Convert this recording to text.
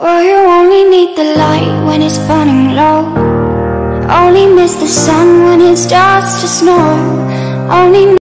Well, you only need the light when it's burning low. Only miss the sun when it starts to snow. Only